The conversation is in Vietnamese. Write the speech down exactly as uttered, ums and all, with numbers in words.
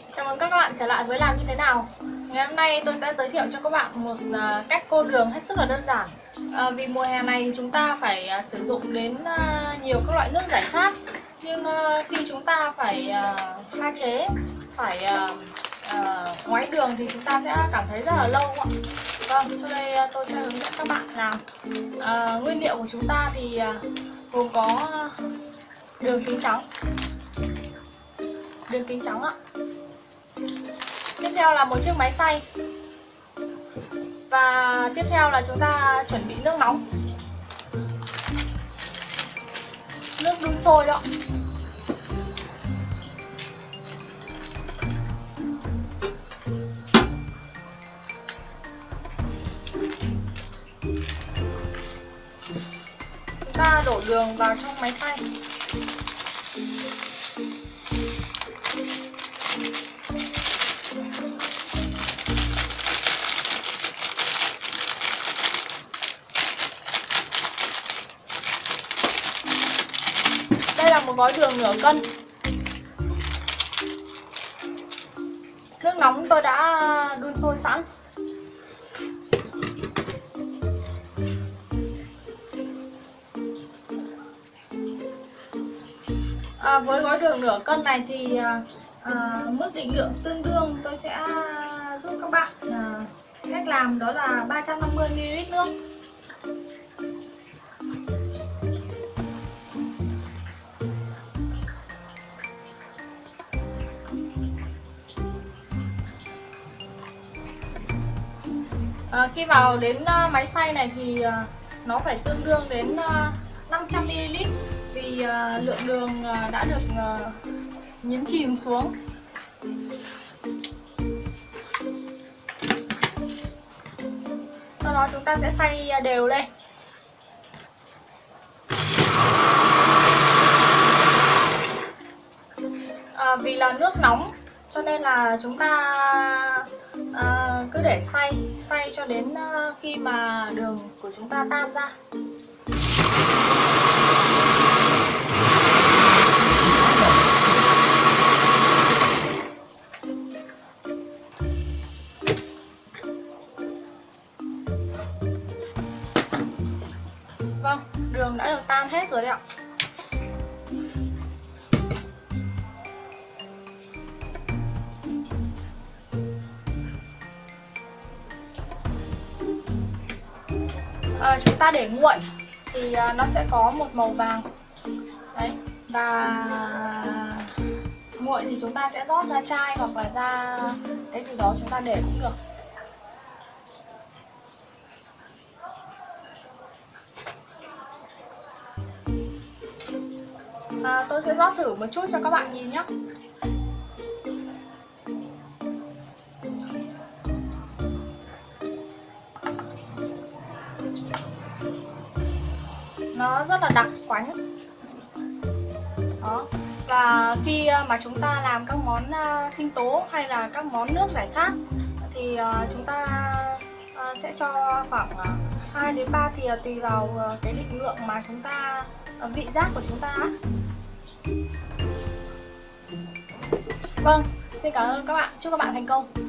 Chào mừng các bạn trở lại với Làm Như Thế Nào. Ngày hôm nay tôi sẽ giới thiệu cho các bạn một cách cô đường hết sức là đơn giản. à, Vì mùa hè này chúng ta phải sử dụng đến nhiều các loại nước giải khát, nhưng khi chúng ta phải pha chế, phải uh, ngoái đường thì chúng ta sẽ cảm thấy rất là lâu ạ. Vâng, sau đây tôi sẽ hướng dẫn các bạn làm. à, Nguyên liệu của chúng ta thì gồm có đường kính trắng, đường kính trắng ạ. Tiếp theo là một chiếc máy xay. Và tiếp theo là chúng ta chuẩn bị nước nóng, nước đun sôi đó. Chúng ta đổ đường vào trong máy xay. Đây là một gói đường nửa cân. Nước nóng tôi đã đun sôi sẵn. À, với gói đường nửa cân này thì à, mức định lượng tương đương tôi sẽ giúp các bạn à, cách làm đó là ba trăm năm mươi mi li lít nước. À, khi vào đến uh, máy xay này thì uh, nó phải tương đương đến uh, năm trăm mi li lít, vì uh, lượng đường uh, đã được uh, nhấn chìm xuống. Sau đó chúng ta sẽ xay đều lên. À, vì là nước nóng cho nên là chúng ta à, cứ để xay xay cho đến uh, khi mà đường của chúng ta tan ra. Vâng, đường đã được tan hết rồi đấy ạ. À, chúng ta để nguội thì à, nó sẽ có một màu vàng đấy, và nguội thì chúng ta sẽ rót ra chai hoặc là ra cái gì đó chúng ta để cũng được. À, tôi sẽ rót thử một chút cho các bạn nhìn nhé. Nó rất là đặc quánh đó. Và khi mà chúng ta làm các món sinh tố hay là các món nước giải khát thì chúng ta sẽ cho khoảng hai đến ba thìa tùy vào cái định lượng mà chúng ta, vị giác của chúng ta. Vâng, xin cảm ơn các bạn, chúc các bạn thành công.